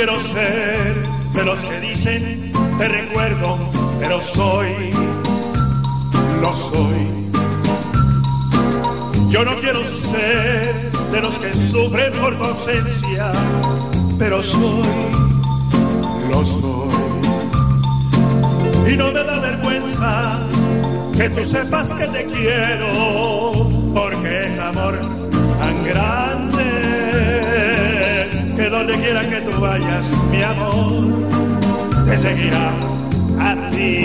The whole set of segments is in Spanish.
quiero ser de los que dicen te recuerdo, pero soy, lo soy. Yo no quiero ser de los que sufren por tu ausencia, pero soy, lo soy. Y no me da vergüenza que tú sepas que te quiero, porque es amor tan grande que donde quiera que tú vayas, mi amor te seguirá a ti.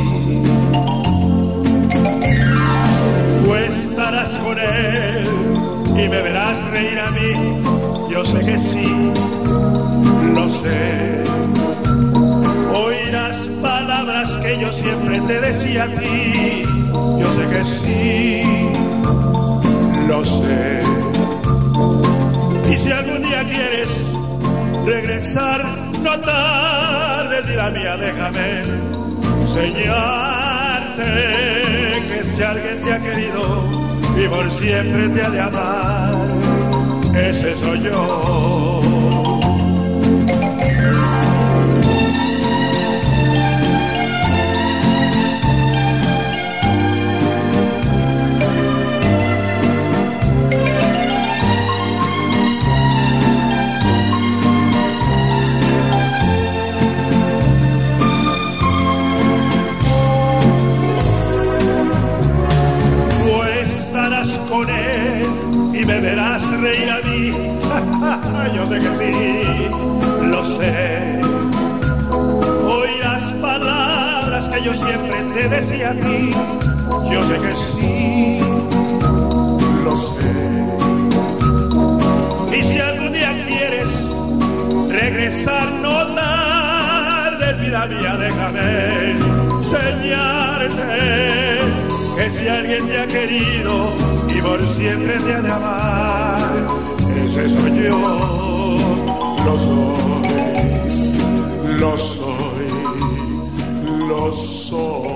Tú estarás con él y me verás reír a mí, yo sé que sí, lo sé. Oirás palabras que yo siempre te decía a ti, yo sé que sí, lo sé. Y si algún día quieres regresar, no tarde, vida mía, déjame enseñarte que si alguien te ha querido y por siempre te ha de amar, ese soy yo. Con él y me verás reír a mí, yo sé que sí, lo sé. Oirás palabras que yo siempre te decía a ti, yo sé que sí, lo sé. Y si algún día quieres regresar, no tarde, vida mía, déjame enseñarte que si alguien te ha querido y por siempre te ha de amar, ese soy yo, lo soy, lo soy, lo soy.